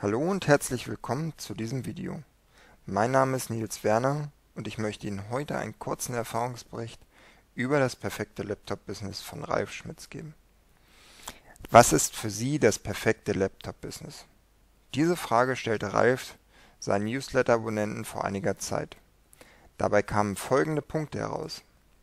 Hallo und herzlich willkommen zu diesem Video. Mein Name ist Nils Werner und ich möchte Ihnen heute einen kurzen Erfahrungsbericht über das perfekte Laptop-Business von Ralf Schmitz geben. Was ist für Sie das perfekte Laptop-Business? Diese Frage stellte Ralf seinen Newsletter-Abonnenten vor einiger Zeit. Dabei kamen folgende Punkte heraus.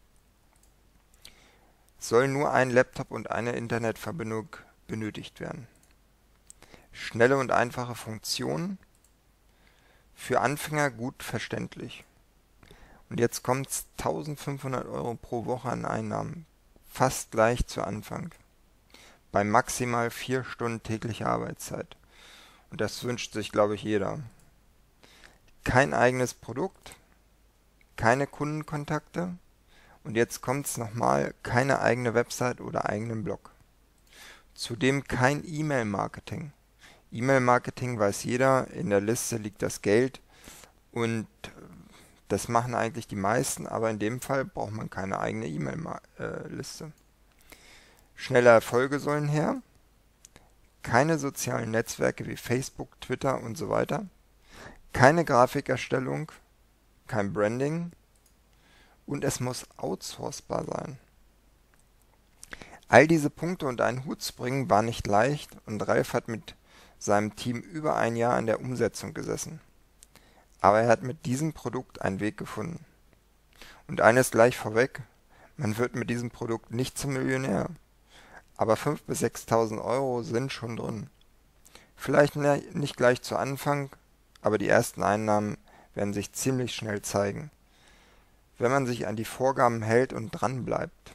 Soll nur ein Laptop und eine Internetverbindung benötigt werden? Schnelle und einfache Funktionen, für Anfänger gut verständlich. Und jetzt kommt's: 1500 Euro pro Woche an Einnahmen, fast gleich zu Anfang, bei maximal 4 Stunden täglicher Arbeitszeit. Und das wünscht sich, glaube ich, jeder. Kein eigenes Produkt, keine Kundenkontakte und jetzt kommt's nochmal: keine eigene Website oder eigenen Blog. Zudem kein E-Mail-Marketing. E-Mail-Marketing weiß jeder, in der Liste liegt das Geld und das machen eigentlich die meisten, aber in dem Fall braucht man keine eigene E-Mail-Liste. Schnelle Erfolge sollen her, keine sozialen Netzwerke wie Facebook, Twitter und so weiter, keine Grafikerstellung, kein Branding und es muss outsourcebar sein. All diese Punkte unter einen Hut zu bringen war nicht leicht und Ralf hat mit seinem Team über ein Jahr an der Umsetzung gesessen. Aber er hat mit diesem Produkt einen Weg gefunden. Und eines gleich vorweg: Man wird mit diesem Produkt nicht zum Millionär. Aber 5.000 bis 6.000 Euro sind schon drin. Vielleicht nicht gleich zu Anfang, aber die ersten Einnahmen werden sich ziemlich schnell zeigen, wenn man sich an die Vorgaben hält und dran bleibt.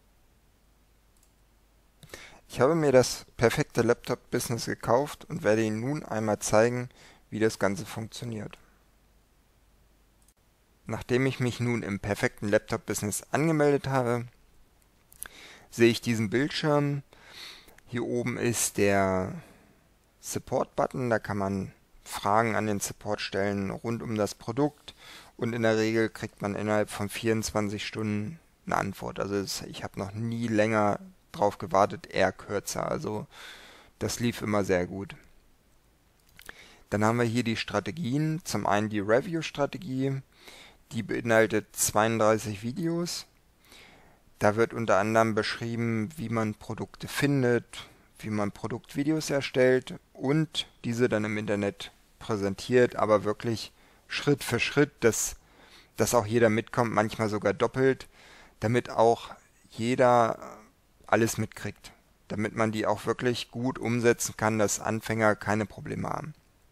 Ich habe mir das perfekte Laptop-Business gekauft und werde Ihnen nun einmal zeigen, wie das Ganze funktioniert. Nachdem ich mich nun im perfekten Laptop-Business angemeldet habe, sehe ich diesen Bildschirm. Hier oben ist der Support-Button, da kann man Fragen an den Support stellen rund um das Produkt und in der Regel kriegt man innerhalb von 24 Stunden eine Antwort. Also ich habe noch nie länger drauf gewartet, eher kürzer, also das lief immer sehr gut. Dann haben wir hier die Strategien. Zum einen die Review-Strategie, die beinhaltet 32 Videos. Da wird unter anderem beschrieben, wie man Produkte findet, wie man Produktvideos erstellt und diese dann im Internet präsentiert, aber wirklich Schritt für Schritt, dass auch jeder mitkommt, manchmal sogar doppelt, damit auch jeder alles mitkriegt, damit man die auch wirklich gut umsetzen kann, dass Anfänger keine Probleme haben.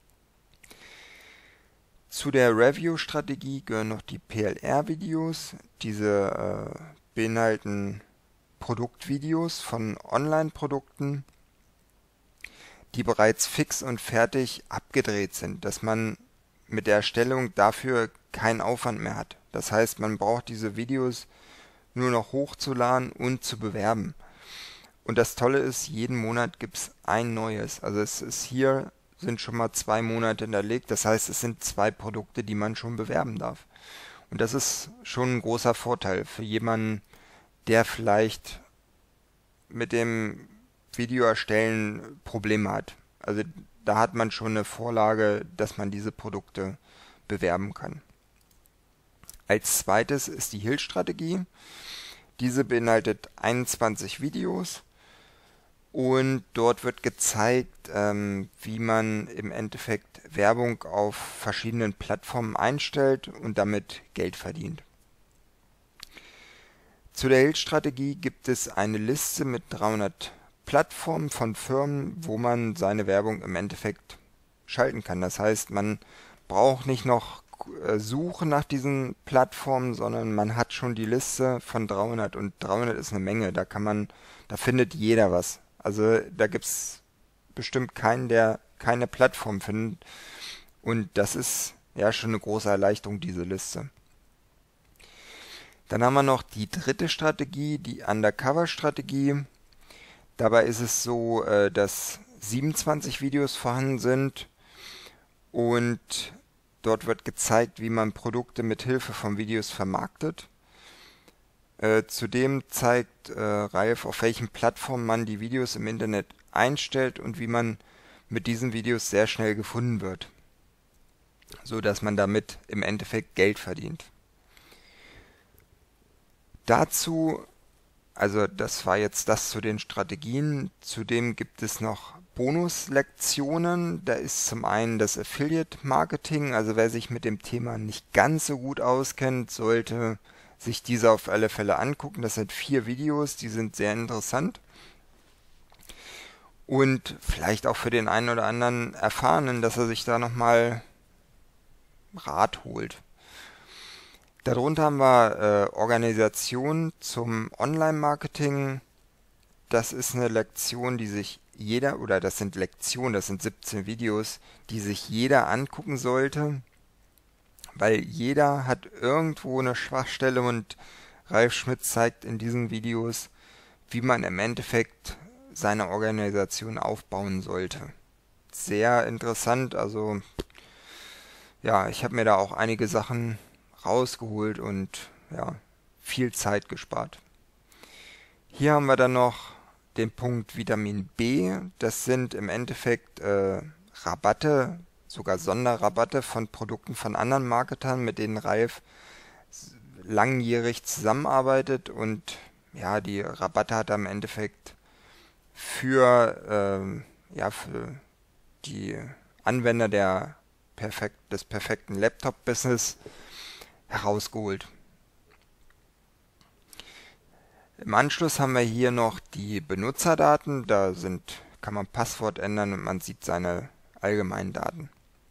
Zu der Review-Strategie gehören noch die PLR-Videos. Diese beinhalten Produktvideos von Online-Produkten, die bereits fix und fertig abgedreht sind, dass man mit der Erstellung dafür keinen Aufwand mehr hat. Das heißt, man braucht diese Videos nur noch hochzuladen und zu bewerben. Und das Tolle ist, jeden Monat gibt es ein neues. Also hier sind schon mal 2 Monate hinterlegt. Das heißt, es sind 2 Produkte, die man schon bewerben darf. Und das ist schon ein großer Vorteil für jemanden, der vielleicht mit dem Video erstellen Probleme hat. Also da hat man schon eine Vorlage, dass man diese Produkte bewerben kann. Als zweites ist die Hill-Strategie. Diese beinhaltet 21 Videos und dort wird gezeigt, wie man im Endeffekt Werbung auf verschiedenen Plattformen einstellt und damit Geld verdient. Zu der Hill-Strategie gibt es eine Liste mit 300 Plattformen von Firmen, wo man seine Werbung im Endeffekt schalten kann. Das heißt, man braucht nicht noch suchen nach diesen Plattformen, sondern man hat schon die Liste von 300 und 300 ist eine Menge. Da findet jeder was. Also da gibt's bestimmt keinen, der keine Plattform findet und das ist ja schon eine große Erleichterung, diese Liste. Dann haben wir noch die dritte Strategie, die Undercover-Strategie. Dabei ist es so, dass 27 Videos vorhanden sind und dort wird gezeigt, wie man Produkte mit Hilfe von Videos vermarktet. Zudem zeigt Ralf, auf welchen Plattformen man die Videos im Internet einstellt und wie man mit diesen Videos sehr schnell gefunden wird, so dass man damit im Endeffekt Geld verdient. Dazu, also das war jetzt das zu den Strategien, zudem gibt es noch Bonuslektionen. Da ist zum einen das Affiliate Marketing, also wer sich mit dem Thema nicht ganz so gut auskennt, sollte sich diese auf alle Fälle angucken. Das sind 4 Videos, die sind sehr interessant und vielleicht auch für den einen oder anderen Erfahrenen, dass er sich da nochmal Rat holt. Darunter haben wir Organisation zum Online-Marketing. Das ist eine Lektion, die sich jeder, oder das sind Lektionen, das sind 17 Videos, die sich jeder angucken sollte, weil jeder hat irgendwo eine Schwachstelle und Ralf Schmitz zeigt in diesen Videos, wie man im Endeffekt seine Organisation aufbauen sollte. Sehr interessant, also ja, ich habe mir da auch einige Sachen rausgeholt und ja, viel Zeit gespart. Hier haben wir dann noch den Punkt Vitamin B. Das sind im Endeffekt Rabatte, sogar Sonderrabatte von Produkten von anderen Marketern, mit denen Ralf langjährig zusammenarbeitet, und ja, die Rabatte hat er im Endeffekt für die Anwender des perfekten Laptop-Business herausgeholt. Im Anschluss haben wir hier noch die Benutzerdaten. Kann man Passwort ändern und man sieht seine allgemeinen Daten.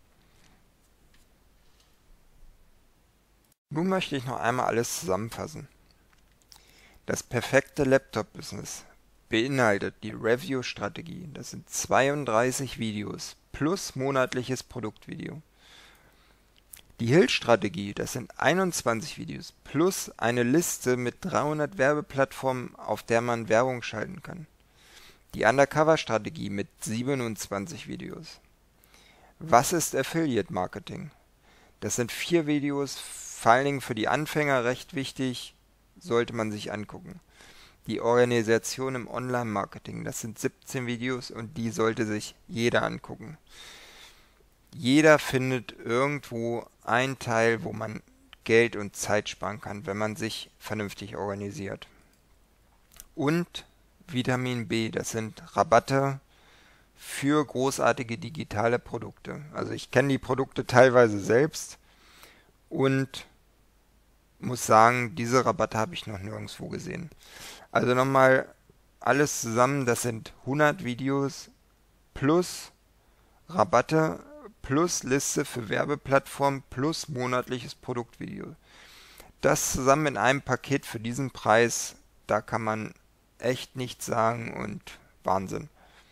Nun möchte ich noch einmal alles zusammenfassen. Das perfekte Laptop-Business beinhaltet die Review-Strategie. Das sind 32 Videos plus monatliches Produktvideo. Die Hill-Strategie, das sind 21 Videos plus eine Liste mit 300 Werbeplattformen, auf der man Werbung schalten kann. Die Undercover-Strategie mit 27 Videos. Was ist Affiliate Marketing? Das sind 4 Videos, vor allen Dingen für die Anfänger recht wichtig, sollte man sich angucken. Die Organisation im Online-Marketing, das sind 17 Videos und die sollte sich jeder angucken. Jeder findet irgendwo einen Teil, wo man Geld und Zeit sparen kann, wenn man sich vernünftig organisiert. Und Vitamin B, das sind Rabatte für großartige digitale Produkte. Also ich kenne die Produkte teilweise selbst und muss sagen, diese Rabatte habe ich noch nirgendwo gesehen. Also nochmal alles zusammen, das sind 100 Videos plus Rabatte plus Liste für Werbeplattformen plus monatliches Produktvideo. Das zusammen in einem Paket für diesen Preis, da kann man echt nichts sagen und Wahnsinn.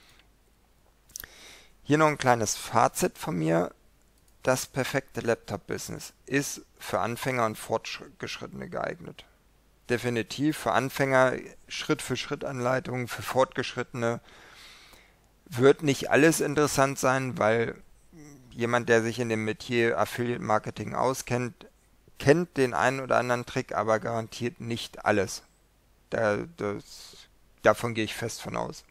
Hier noch ein kleines Fazit von mir. Das perfekte Laptop-Business ist für Anfänger und Fortgeschrittene geeignet. Definitiv für Anfänger Schritt-für-Schritt-Anleitungen, für Fortgeschrittene wird nicht alles interessant sein, weil jemand, der sich in dem Metier Affiliate Marketing auskennt, kennt den einen oder anderen Trick, aber garantiert nicht alles. Davon gehe ich fest von aus.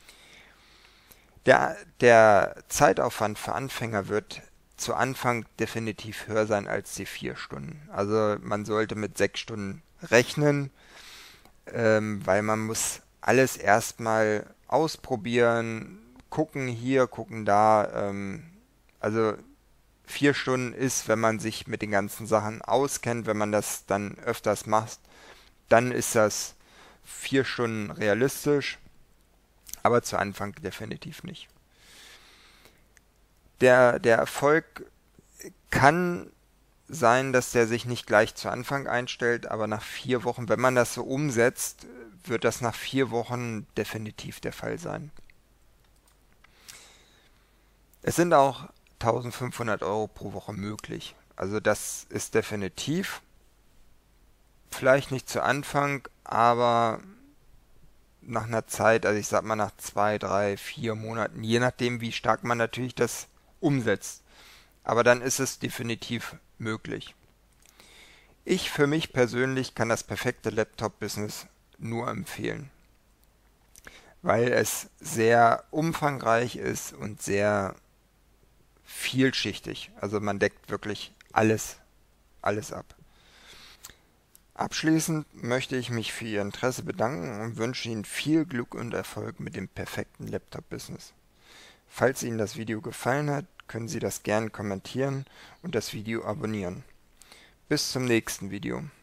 Der Zeitaufwand für Anfänger wird zu Anfang definitiv höher sein als die 4 Stunden. Also man sollte mit 6 Stunden rechnen, weil man muss alles erstmal ausprobieren, gucken hier, gucken da. Also 4 Stunden ist, wenn man sich mit den ganzen Sachen auskennt, wenn man das dann öfters macht, dann ist das 4 Stunden realistisch, aber zu Anfang definitiv nicht. Der Erfolg kann sein, dass der sich nicht gleich zu Anfang einstellt, aber nach 4 Wochen, wenn man das so umsetzt, wird das nach 4 Wochen definitiv der Fall sein. Es sind auch 1.500 € pro Woche möglich. Also das ist definitiv. Vielleicht nicht zu Anfang, aber nach einer Zeit, also ich sag mal nach 2, 3, 4 Monaten, je nachdem wie stark man natürlich das umsetzt. Aber dann ist es definitiv möglich. Ich für mich persönlich kann das perfekte Laptop-Business nur empfehlen. weil es sehr umfangreich ist und sehr vielschichtig. Also man deckt wirklich alles ab. Abschließend möchte ich mich für Ihr Interesse bedanken und wünsche Ihnen viel Glück und Erfolg mit dem perfekten Laptop-Business. Falls Ihnen das Video gefallen hat, können Sie das gerne kommentieren und das Video abonnieren. Bis zum nächsten Video.